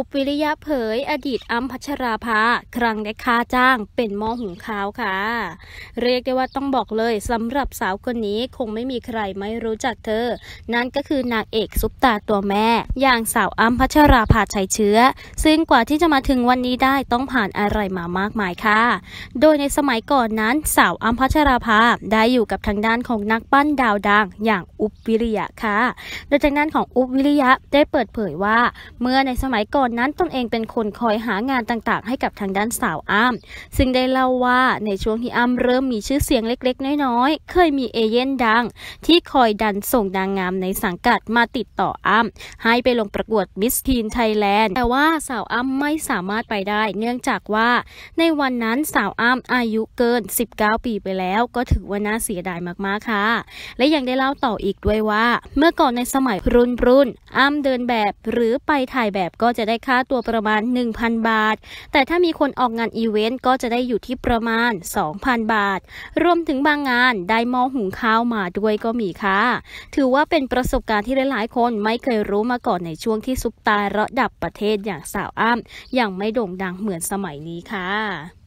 บวิริยะเผยอดีตอ้ำพัชราภาครั้งได้ค่าจ้างเป็นหม้อหุงข้าวค่ะเรียกได้ว่าต้องบอกเลยสำหรับสาวคนนี้คงไม่มีใครไม่รู้จักเธอนั่นก็คือนางเอกซุปตาตัวแม่อย่างสาวอ้ำพัชราภาชัยเชื้อซึ่งกว่าที่จะมาถึงวันนี้ได้ต้องผ่านอะไรมามากมายค่ะโดยในสมัยก่อนนั้นสาวอ้ำพัชราภาได้อยู่กับทางด้านของนักปั้นดาวดังอย่างอุ๊บวิริยะค่ะโดยทางด้านของอุ๊บวิริยะได้เปิดเผยว่าเมื่อในสมัยก่อนนั้นตนเองเป็นคนคอยหางานต่างๆให้กับทางด้านสาวอ้ำซึ่งได้เล่าว่าในช่วงที่อ้ำเริ่มมีชื่อเสียงเล็กๆน้อยๆเคยมีเอเย่นดังที่คอยดันส่งนางงามในสังกัดมาติดต่ออ้ำให้ไปลงประกวดมิสทีนไทยแลนด์แต่ว่าสาวอ้ำไม่สามารถไปได้เนื่องจากว่าในวันนั้นสาวอ้ำอายุเกิน19ปีไปแล้วก็ถือว่าน่าเสียดายมากๆค่ะและยังได้เล่าต่ออีกด้วยว่าเมื่อก่อนในสมัยรุ่นอ้ำเดินแบบหรือไปถ่ายแบบก็จะได้ค่าตัวประมาณ 1,000 บาทแต่ถ้ามีคนออกงานอีเวนต์ก็จะได้อยู่ที่ประมาณ 2,000 บาทรวมถึงบางงานได้หม้อหุงข้าวมาด้วยก็มีค่ะถือว่าเป็นประสบการณ์ที่หลายๆคนไม่เคยรู้มาก่อนในช่วงที่ซุปตาระดับประเทศอย่างสาวอ้ำยังไม่โด่งดังเหมือนสมัยนี้ค่ะ